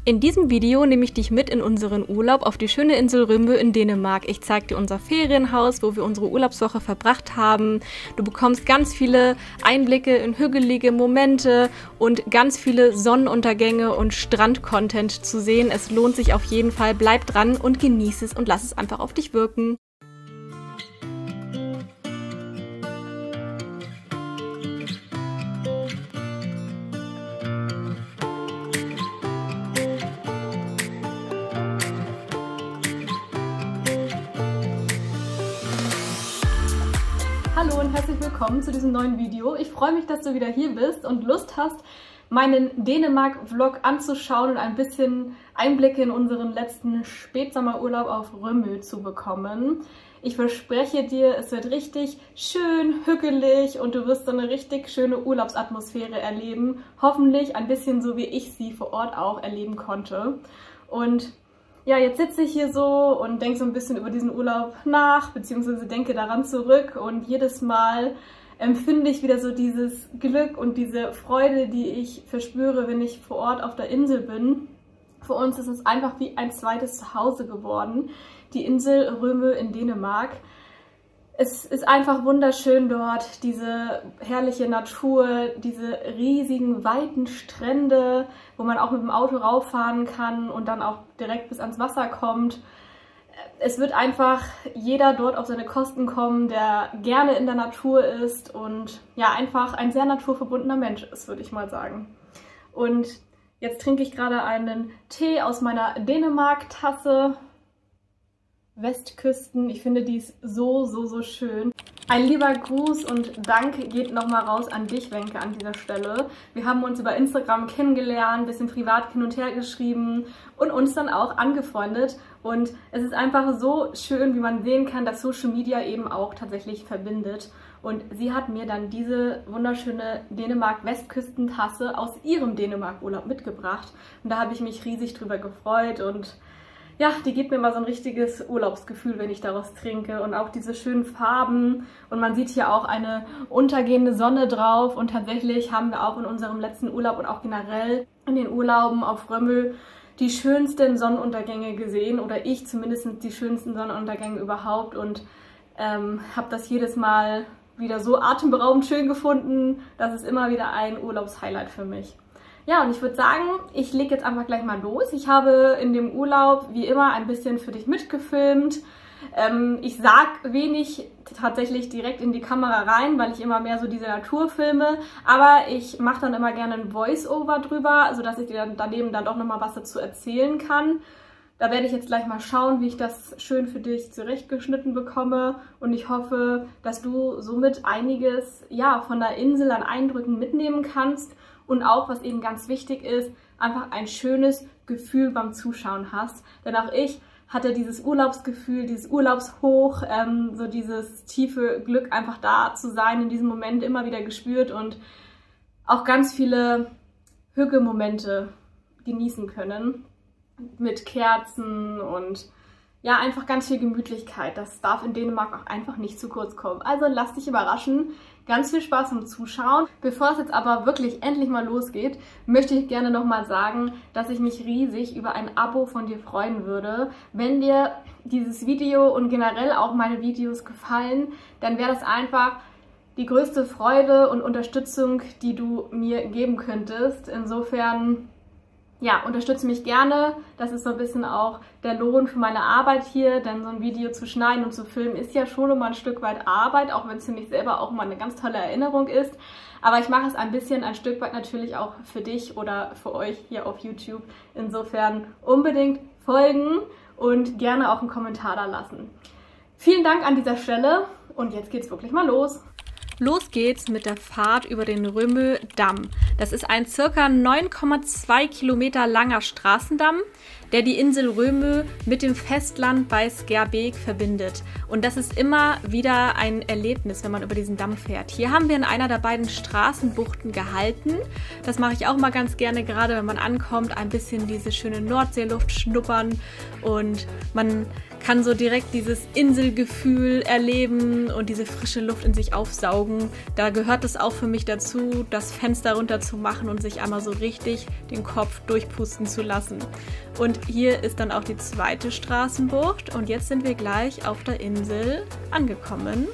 In diesem Video nehme ich dich mit in unseren Urlaub auf die schöne Insel Rømø in Dänemark. Ich zeige dir unser Ferienhaus, wo wir unsere Urlaubswoche verbracht haben. Du bekommst ganz viele Einblicke in hügelige Momente und ganz viele Sonnenuntergänge und Strand-Content zu sehen. Es lohnt sich auf jeden Fall. Bleib dran und genieß es und lass es einfach auf dich wirken. Hallo und herzlich willkommen zu diesem neuen Video. Ich freue mich, dass du wieder hier bist und Lust hast, meinen Dänemark-Vlog anzuschauen und ein bisschen Einblicke in unseren letzten Spätsommerurlaub auf Rømø zu bekommen. Ich verspreche dir, es wird richtig schön, hügelig und du wirst so eine richtig schöne Urlaubsatmosphäre erleben. Hoffentlich ein bisschen so, wie ich sie vor Ort auch erleben konnte. Und ja, jetzt sitze ich hier so und denke so ein bisschen über diesen Urlaub nach, beziehungsweise denke daran zurück und jedes Mal empfinde ich wieder so dieses Glück und diese Freude, die ich verspüre, wenn ich vor Ort auf der Insel bin. Für uns ist es einfach wie ein zweites Zuhause geworden, die Insel Rømø in Dänemark. Es ist einfach wunderschön dort, diese herrliche Natur, diese riesigen, weiten Strände, wo man auch mit dem Auto rauffahren kann und dann auch direkt bis ans Wasser kommt. Es wird einfach jeder dort auf seine Kosten kommen, der gerne in der Natur ist und ja, einfach ein sehr naturverbundener Mensch ist, würde ich mal sagen. Und jetzt trinke ich gerade einen Tee aus meiner Dänemark-Tasse. Westküsten. Ich finde dies so schön. Ein lieber Gruß und Dank geht nochmal raus an dich, Wenke, an dieser Stelle. Wir haben uns über Instagram kennengelernt, ein bisschen privat hin und her geschrieben und uns dann auch angefreundet. Und es ist einfach so schön, wie man sehen kann, dass Social Media eben auch tatsächlich verbindet. Und sie hat mir dann diese wunderschöne Dänemark-Westküstentasse aus ihrem Dänemark-Urlaub mitgebracht. Und da habe ich mich riesig drüber gefreut und ja, die gibt mir immer so ein richtiges Urlaubsgefühl, wenn ich daraus trinke. Und auch diese schönen Farben. Und man sieht hier auch eine untergehende Sonne drauf. Und tatsächlich haben wir auch in unserem letzten Urlaub und auch generell in den Urlauben auf Rømø die schönsten Sonnenuntergänge gesehen. Oder ich zumindest die schönsten Sonnenuntergänge überhaupt. Und habe das jedes Mal wieder so atemberaubend schön gefunden. Das ist immer wieder ein Urlaubshighlight für mich. Ja, und ich würde sagen, ich lege jetzt einfach gleich mal los. Ich habe in dem Urlaub wie immer ein bisschen für dich mitgefilmt. Ich sag wenig tatsächlich direkt in die Kamera rein, weil ich immer mehr so diese Natur filme. Aber ich mache dann immer gerne ein Voice-Over drüber, sodass ich dir dann daneben dann doch nochmal was dazu erzählen kann. Da werde ich jetzt gleich mal schauen, wie ich das schön für dich zurechtgeschnitten bekomme. Und ich hoffe, dass du somit einiges ja, von der Insel an Eindrücken mitnehmen kannst. Und auch, was eben ganz wichtig ist, einfach ein schönes Gefühl beim Zuschauen hast. Denn auch ich hatte dieses Urlaubsgefühl, dieses Urlaubshoch, so dieses tiefe Glück, einfach da zu sein, in diesem Moment immer wieder gespürt und auch ganz viele Hügelmomente genießen können. Mit Kerzen und ja, einfach ganz viel Gemütlichkeit. Das darf in Dänemark auch einfach nicht zu kurz kommen. Also lass dich überraschen. Ganz viel Spaß beim Zuschauen. Bevor es jetzt aber wirklich endlich mal losgeht, möchte ich gerne nochmal sagen, dass ich mich riesig über ein Abo von dir freuen würde. Wenn dir dieses Video und generell auch meine Videos gefallen, dann wäre das einfach die größte Freude und Unterstützung, die du mir geben könntest. Insofern ja, unterstütze mich gerne. Das ist so ein bisschen auch der Lohn für meine Arbeit hier, denn so ein Video zu schneiden und zu filmen ist ja schon immer ein Stück weit Arbeit, auch wenn es für mich selber auch immer eine ganz tolle Erinnerung ist. Aber ich mache es ein Stück weit natürlich auch für dich oder für euch hier auf YouTube. Insofern unbedingt folgen und gerne auch einen Kommentar da lassen. Vielen Dank an dieser Stelle und jetzt geht's wirklich mal los. Los geht's mit der Fahrt über den Rømø Damm. Das ist ein ca. 9,2 Kilometer langer Straßendamm. der die Insel Rømø mit dem Festland bei Skærbæk verbindet. Und das ist immer wieder ein Erlebnis, wenn man über diesen Damm fährt. Hier haben wir in einer der beiden Straßenbuchten gehalten. Das mache ich auch mal ganz gerne, gerade wenn man ankommt, ein bisschen diese schöne Nordseeluft schnuppern und man kann so direkt dieses Inselgefühl erleben und diese frische Luft in sich aufsaugen. Da gehört es auch für mich dazu, das Fenster runter zu machen und sich einmal so richtig den Kopf durchpusten zu lassen. Und hier ist dann auch die zweite Straßenbucht und jetzt sind wir gleich auf der Insel angekommen.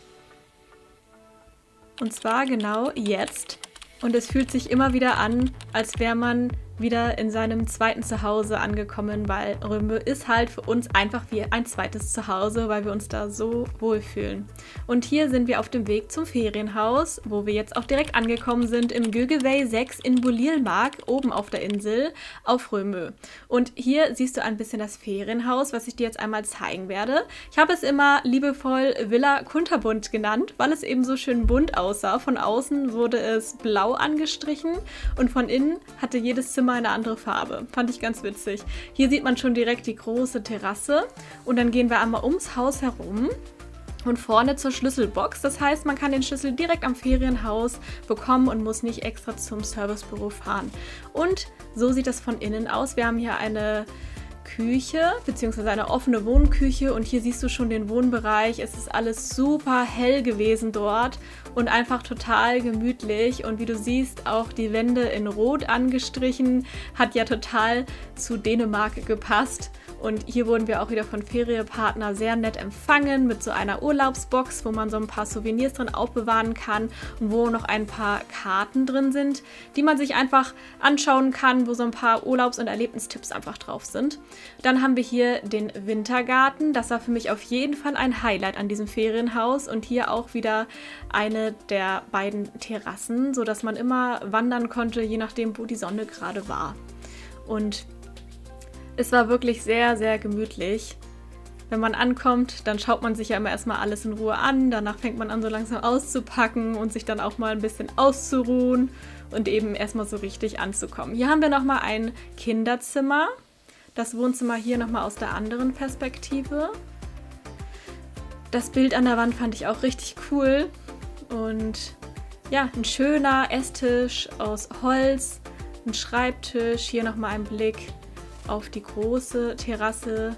Und zwar genau jetzt. Und es fühlt sich immer wieder an, als wäre man wieder in seinem zweiten Zuhause angekommen, weil Rømø ist halt für uns einfach wie ein zweites Zuhause, weil wir uns da so wohlfühlen. Und hier sind wir auf dem Weg zum Ferienhaus, wo wir jetzt auch direkt angekommen sind im Gögevei 6 in Bolilmark, oben auf der Insel auf Rømø. Und hier siehst du ein bisschen das Ferienhaus, was ich dir jetzt einmal zeigen werde. Ich habe es immer liebevoll Villa Kunterbunt genannt, weil es eben so schön bunt aussah. Von außen wurde es blau angestrichen und von innen hatte jedes Zimmer eine andere Farbe. Fand ich ganz witzig. Hier sieht man schon direkt die große Terrasse und dann gehen wir einmal ums Haus herum und vorne zur Schlüsselbox. Das heißt, man kann den Schlüssel direkt am Ferienhaus bekommen und muss nicht extra zum Servicebüro fahren. Und so sieht das von innen aus. Wir haben hier eine Küche, beziehungsweise eine offene Wohnküche und hier siehst du schon den Wohnbereich. Es ist alles super hell gewesen dort und einfach total gemütlich und wie du siehst, auch die Wände in Rot angestrichen, hat ja total zu Dänemark gepasst. Und hier wurden wir auch wieder von Ferienpartner sehr nett empfangen mit so einer Urlaubsbox, wo man so ein paar Souvenirs drin aufbewahren kann und wo noch ein paar Karten drin sind, die man sich einfach anschauen kann, wo so ein paar Urlaubs- und Erlebnistipps einfach drauf sind. Dann haben wir hier den Wintergarten. Das war für mich auf jeden Fall ein Highlight an diesem Ferienhaus und hier auch wieder eine der beiden Terrassen, sodass man immer wandern konnte, je nachdem, wo die Sonne gerade war. Und es war wirklich sehr, sehr gemütlich. Wenn man ankommt, dann schaut man sich ja immer erstmal alles in Ruhe an. Danach fängt man an, so langsam auszupacken und sich dann auch mal ein bisschen auszuruhen und eben erstmal so richtig anzukommen. Hier haben wir nochmal ein Kinderzimmer. Das Wohnzimmer hier nochmal aus der anderen Perspektive. Das Bild an der Wand fand ich auch richtig cool. Und ja, ein schöner Esstisch aus Holz, ein Schreibtisch, hier nochmal ein Blick auf die große Terrasse.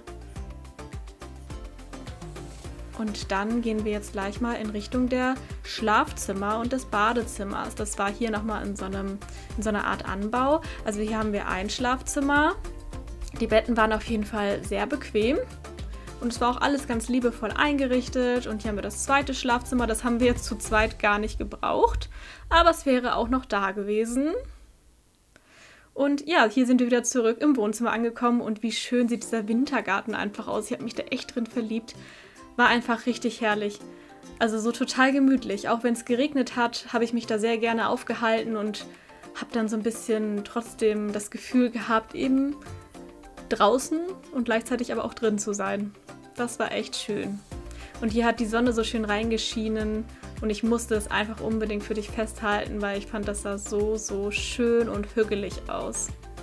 Und dann gehen wir jetzt gleich mal in Richtung der Schlafzimmer und des Badezimmers. Das war hier nochmal in so einer Art Anbau. Also hier haben wir ein Schlafzimmer. Die Betten waren auf jeden Fall sehr bequem. Und es war auch alles ganz liebevoll eingerichtet. Und hier haben wir das zweite Schlafzimmer. Das haben wir jetzt zu zweit gar nicht gebraucht. Aber es wäre auch noch da gewesen. Und ja, hier sind wir wieder zurück im Wohnzimmer angekommen und wie schön sieht dieser Wintergarten einfach aus. Ich habe mich da echt drin verliebt. War einfach richtig herrlich. Also so total gemütlich. Auch wenn es geregnet hat, habe ich mich da sehr gerne aufgehalten und habe dann so ein bisschen trotzdem das Gefühl gehabt, eben draußen und gleichzeitig aber auch drin zu sein. Das war echt schön. Und hier hat die Sonne so schön reingeschienen. Und ich musste es einfach unbedingt für dich festhalten, weil ich fand, das sah so, so schön und hügelig aus.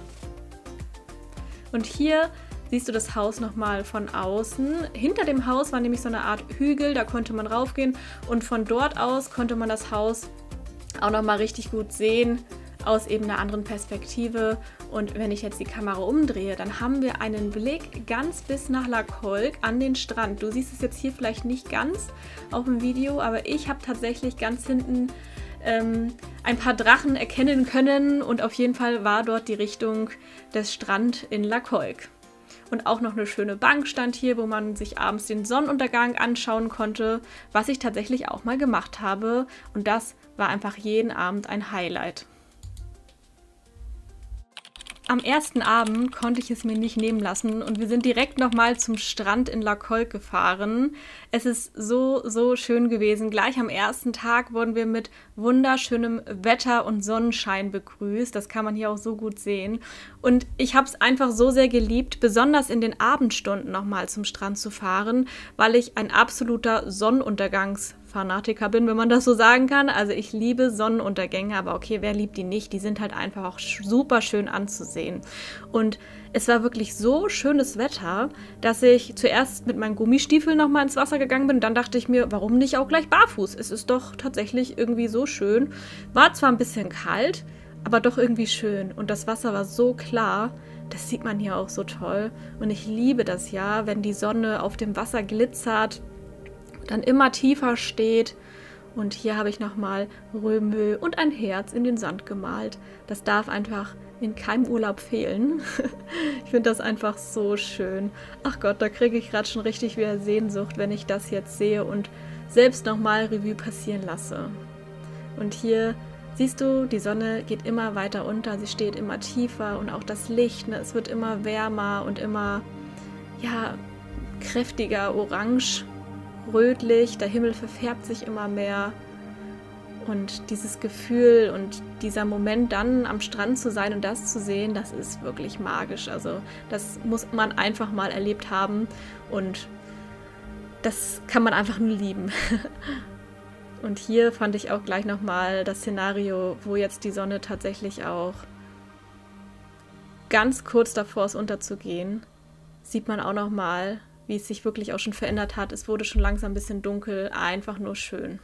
Und hier siehst du das Haus nochmal von außen. Hinter dem Haus war nämlich so eine Art Hügel, da konnte man raufgehen. Und von dort aus konnte man das Haus auch nochmal richtig gut sehen, aus eben einer anderen Perspektive. Und wenn ich jetzt die Kamera umdrehe, dann haben wir einen Blick ganz bis nach Lakolk an den Strand. Du siehst es jetzt hier vielleicht nicht ganz auf dem Video, aber ich habe tatsächlich ganz hinten ein paar Drachen erkennen können und auf jeden Fall war dort die Richtung des Strand in Lakolk. Und auch noch eine schöne Bank stand hier, wo man sich abends den Sonnenuntergang anschauen konnte, was ich tatsächlich auch mal gemacht habe. Und das war einfach jeden Abend ein Highlight. Am ersten Abend konnte ich es mir nicht nehmen lassen und wir sind direkt nochmal zum Strand in Lakolk gefahren. Es ist so, so schön gewesen. Gleich am ersten Tag wurden wir mit wunderschönem Wetter und Sonnenschein begrüßt. Das kann man hier auch so gut sehen. Und ich habe es einfach so sehr geliebt, besonders in den Abendstunden nochmal zum Strand zu fahren, weil ich ein absoluter Sonnenuntergangsfan Fanatiker bin, wenn man das so sagen kann. Also ich liebe Sonnenuntergänge, aber okay, wer liebt die nicht? Die sind halt einfach auch super schön anzusehen. Und es war wirklich so schönes Wetter, dass ich zuerst mit meinen Gummistiefeln nochmal ins Wasser gegangen bin. Dann dachte ich mir, warum nicht auch gleich barfuß? Es ist doch tatsächlich irgendwie so schön. War zwar ein bisschen kalt, aber doch irgendwie schön. Und das Wasser war so klar. Das sieht man hier auch so toll. Und ich liebe das ja, wenn die Sonne auf dem Wasser glitzert, dann immer tiefer steht. Und hier habe ich nochmal Römö und ein Herz in den Sand gemalt. Das darf einfach in keinem Urlaub fehlen. Ich finde das einfach so schön. Ach Gott, da kriege ich gerade schon richtig wieder Sehnsucht, wenn ich das jetzt sehe und selbst nochmal Revue passieren lasse. Und hier siehst du, die Sonne geht immer weiter unter, sie steht immer tiefer und auch das Licht, ne, es wird immer wärmer und immer, ja, kräftiger, orange, rötlich, der Himmel verfärbt sich immer mehr und dieses Gefühl und dieser Moment dann am Strand zu sein und das zu sehen, das ist wirklich magisch. Also das muss man einfach mal erlebt haben und das kann man einfach nur lieben. Und hier fand ich auch gleich nochmal das Szenario, wo jetzt die Sonne tatsächlich auch ganz kurz davor ist unterzugehen, sieht man auch nochmal, wie es sich wirklich auch schon verändert hat. Es wurde schon langsam ein bisschen dunkel, einfach nur schön.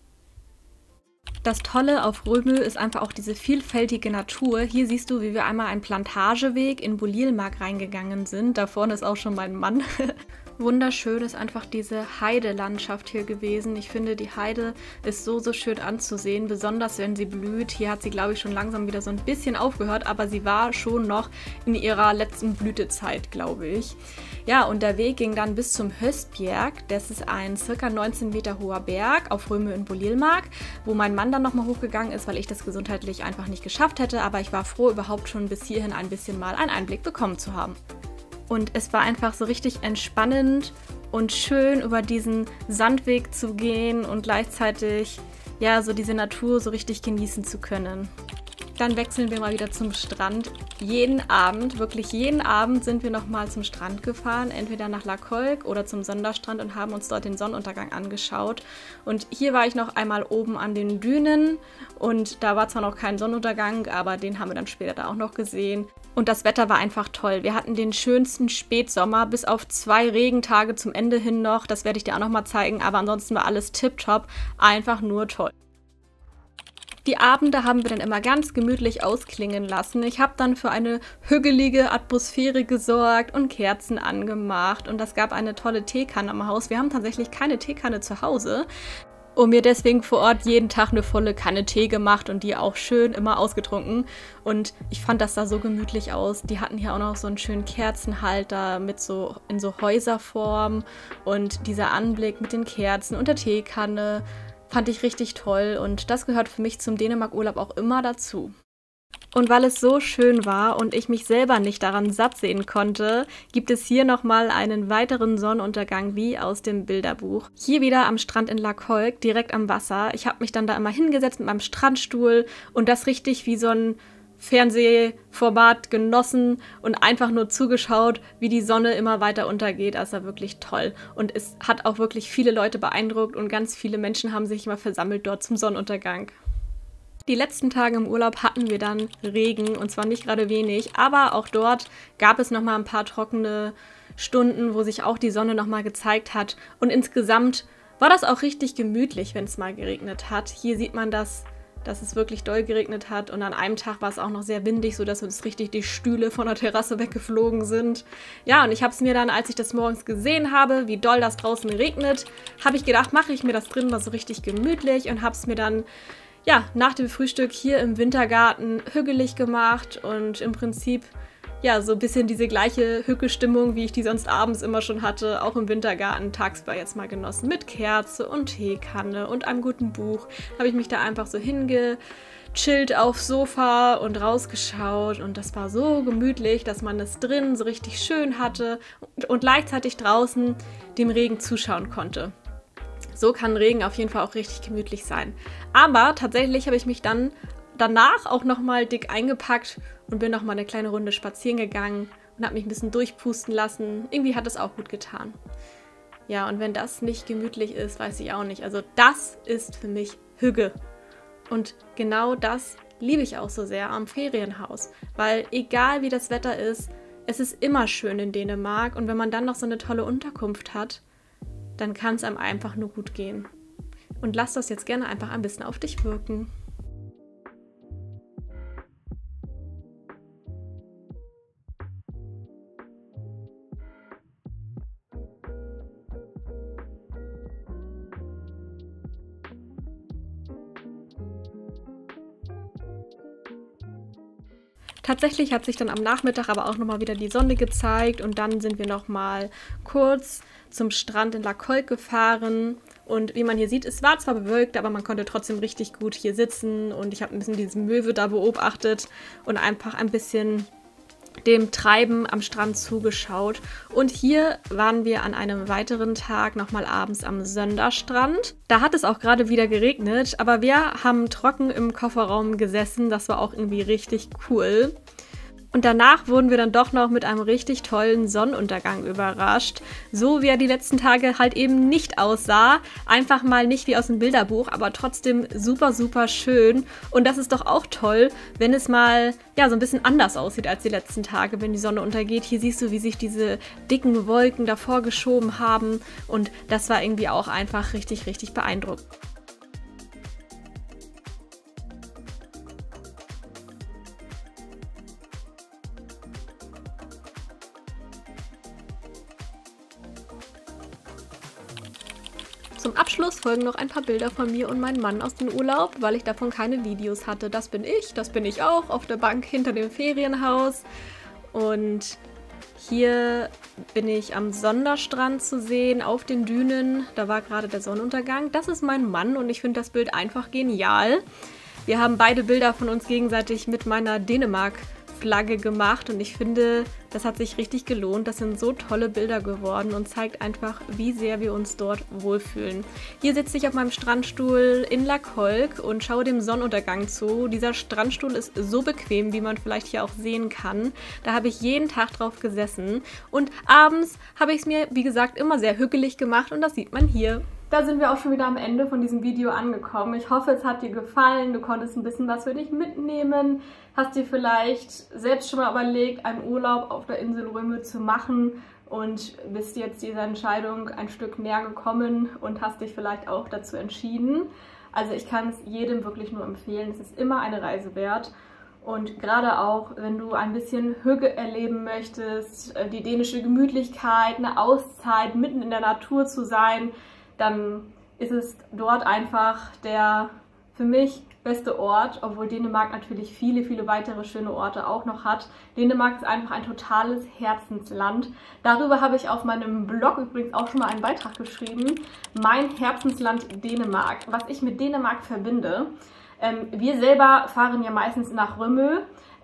Das Tolle auf Römö ist einfach auch diese vielfältige Natur. Hier siehst du, wie wir einmal einen Plantageweg in Bolilmark reingegangen sind. Da vorne ist auch schon mein Mann. Wunderschön ist einfach diese Heidelandschaft hier gewesen. Ich finde, die Heide ist so, so schön anzusehen, besonders wenn sie blüht. Hier hat sie, glaube ich, schon langsam wieder so ein bisschen aufgehört, aber sie war schon noch in ihrer letzten Blütezeit, glaube ich. Ja, und der Weg ging dann bis zum Höstbjerg. Das ist ein ca. 19 Meter hoher Berg auf Römö in Bolilmark, wo mein Mann dann nochmal hochgegangen ist, weil ich das gesundheitlich einfach nicht geschafft hätte. Aber ich war froh, überhaupt schon bis hierhin ein bisschen mal einen Einblick bekommen zu haben. Und es war einfach so richtig entspannend und schön, über diesen Sandweg zu gehen und gleichzeitig ja so diese Natur so richtig genießen zu können. Dann wechseln wir mal wieder zum Strand. Jeden Abend, wirklich jeden Abend sind wir nochmal zum Strand gefahren, entweder nach La Colque oder zum Sonderstrand und haben uns dort den Sonnenuntergang angeschaut. Und hier war ich noch einmal oben an den Dünen und da war zwar noch kein Sonnenuntergang, aber den haben wir dann später da auch noch gesehen. Und das Wetter war einfach toll. Wir hatten den schönsten Spätsommer, bis auf 2 Regentage zum Ende hin noch. Das werde ich dir auch nochmal zeigen, aber ansonsten war alles tipptopp. Einfach nur toll. Die Abende haben wir dann immer ganz gemütlich ausklingen lassen. Ich habe dann für eine hügelige Atmosphäre gesorgt und Kerzen angemacht. Und das gab eine tolle Teekanne am Haus. Wir haben tatsächlich keine Teekanne zu Hause. Und mir deswegen vor Ort jeden Tag eine volle Kanne Tee gemacht und die auch schön immer ausgetrunken. Und ich fand, das sah so gemütlich aus. Die hatten hier auch noch so einen schönen Kerzenhalter mit so in so Häuserform. Und dieser Anblick mit den Kerzen und der Teekanne fand ich richtig toll. Und das gehört für mich zum Dänemark-Urlaub auch immer dazu. Und weil es so schön war und ich mich selber nicht daran satt sehen konnte, gibt es hier nochmal einen weiteren Sonnenuntergang wie aus dem Bilderbuch. Hier wieder am Strand in La Colque, direkt am Wasser. Ich habe mich dann da immer hingesetzt mit meinem Strandstuhl und das richtig wie so ein Fernsehformat genossen und einfach nur zugeschaut, wie die Sonne immer weiter untergeht. Das war wirklich toll. Und es hat auch wirklich viele Leute beeindruckt und ganz viele Menschen haben sich immer versammelt dort zum Sonnenuntergang. Die letzten Tage im Urlaub hatten wir dann Regen und zwar nicht gerade wenig, aber auch dort gab es nochmal ein paar trockene Stunden, wo sich auch die Sonne nochmal gezeigt hat. Und insgesamt war das auch richtig gemütlich, wenn es mal geregnet hat. Hier sieht man das, dass es wirklich doll geregnet hat und an einem Tag war es auch noch sehr windig, sodass uns richtig die Stühle von der Terrasse weggeflogen sind. Ja, und ich habe es mir dann, als ich das morgens gesehen habe, wie doll das draußen regnet, habe ich gedacht, mache ich mir das drin mal so richtig gemütlich und habe es mir dann ja, nach dem Frühstück hier im Wintergarten hügelig gemacht und im Prinzip ja, so ein bisschen diese gleiche Hücke-Stimmung, wie ich die sonst abends immer schon hatte, auch im Wintergarten tagsüber jetzt mal genossen. Mit Kerze und Teekanne und einem guten Buch habe ich mich da einfach so hingechillt aufs Sofa und rausgeschaut und das war so gemütlich, dass man es drin so richtig schön hatte und gleichzeitig draußen dem Regen zuschauen konnte. So kann Regen auf jeden Fall auch richtig gemütlich sein. Aber tatsächlich habe ich mich dann danach auch nochmal dick eingepackt und bin nochmal eine kleine Runde spazieren gegangen und habe mich ein bisschen durchpusten lassen. Irgendwie hat es auch gut getan. Ja, und wenn das nicht gemütlich ist, weiß ich auch nicht. Also das ist für mich Hügge. Und genau das liebe ich auch so sehr am Ferienhaus. Weil egal wie das Wetter ist, es ist immer schön in Dänemark. Und wenn man dann noch so eine tolle Unterkunft hat, dann kann es einem einfach nur gut gehen. Und lass das jetzt gerne einfach ein bisschen auf dich wirken. Tatsächlich hat sich dann am Nachmittag aber auch nochmal wieder die Sonne gezeigt und dann sind wir nochmal kurz zum Strand in La Colque gefahren. Und wie man hier sieht, es war zwar bewölkt, aber man konnte trotzdem richtig gut hier sitzen und ich habe ein bisschen diesen Möwe da beobachtet und einfach ein bisschen dem Treiben am Strand zugeschaut. Und hier waren wir an einem weiteren Tag nochmal abends am Sönderstrand. Da hat es auch gerade wieder geregnet, aber wir haben trocken im Kofferraum gesessen. Das war auch irgendwie richtig cool. Und danach wurden wir dann doch noch mit einem richtig tollen Sonnenuntergang überrascht. So wie er die letzten Tage halt eben nicht aussah. Einfach mal nicht wie aus dem Bilderbuch, aber trotzdem super, super schön. Und das ist doch auch toll, wenn es mal ja so ein bisschen anders aussieht als die letzten Tage, wenn die Sonne untergeht. Hier siehst du, wie sich diese dicken Wolken davor geschoben haben. Und das war irgendwie auch einfach richtig, richtig beeindruckend. Zum Abschluss folgen noch ein paar Bilder von mir und meinem Mann aus dem Urlaub, weil ich davon keine Videos hatte. Das bin ich auch auf der Bank hinter dem Ferienhaus. Und hier bin ich am Sönderstrand zu sehen, auf den Dünen. Da war gerade der Sonnenuntergang. Das ist mein Mann und ich finde das Bild einfach genial. Wir haben beide Bilder von uns gegenseitig mit meiner Dänemark-Flagge gemacht und ich finde, das hat sich richtig gelohnt. Das sind so tolle Bilder geworden und zeigt einfach, wie sehr wir uns dort wohlfühlen. Hier sitze ich auf meinem Strandstuhl in La Colque und schaue dem Sonnenuntergang zu. Dieser Strandstuhl ist so bequem, wie man vielleicht hier auch sehen kann. Da habe ich jeden Tag drauf gesessen und abends habe ich es mir, wie gesagt, immer sehr hügelig gemacht und das sieht man hier. Da sind wir auch schon wieder am Ende von diesem Video angekommen. Ich hoffe, es hat dir gefallen. Du konntest ein bisschen was für dich mitnehmen. Hast dir vielleicht selbst schon mal überlegt, einen Urlaub auf der Insel Rümmel zu machen und bist jetzt dieser Entscheidung ein Stück näher gekommen und hast dich vielleicht auch dazu entschieden. Also ich kann es jedem wirklich nur empfehlen. Es ist immer eine Reise wert. Und gerade auch, wenn du ein bisschen Hügge erleben möchtest, die dänische Gemütlichkeit, eine Auszeit, mitten in der Natur zu sein, dann ist es dort einfach der für mich beste Ort, obwohl Dänemark natürlich viele, viele weitere schöne Orte auch noch hat. Dänemark ist einfach ein totales Herzensland. Darüber habe ich auf meinem Blog übrigens auch schon mal einen Beitrag geschrieben. Mein Herzensland Dänemark, was ich mit Dänemark verbinde. Wir selber fahren ja meistens nach Rømø.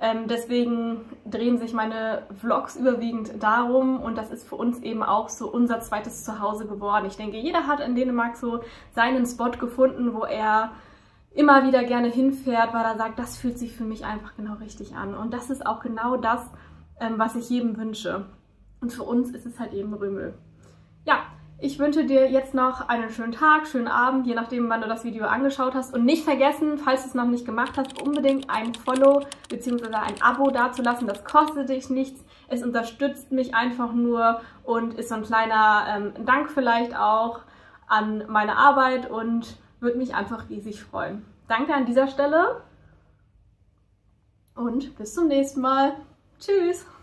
Deswegen drehen sich meine Vlogs überwiegend darum und das ist für uns eben auch so unser zweites Zuhause geworden. Ich denke, jeder hat in Dänemark so seinen Spot gefunden, wo er immer wieder gerne hinfährt, weil er sagt, das fühlt sich für mich einfach genau richtig an. Und das ist auch genau das, was ich jedem wünsche. Und für uns ist es halt eben Rømø. Ja, ich wünsche dir jetzt noch einen schönen Tag, schönen Abend, je nachdem, wann du das Video angeschaut hast. Und nicht vergessen, falls du es noch nicht gemacht hast, unbedingt ein Follow bzw. ein Abo dazulassen. Das kostet dich nichts. Es unterstützt mich einfach nur und ist so ein kleiner Dank vielleicht auch an meine Arbeit und würde mich einfach riesig freuen. Danke an dieser Stelle und bis zum nächsten Mal. Tschüss!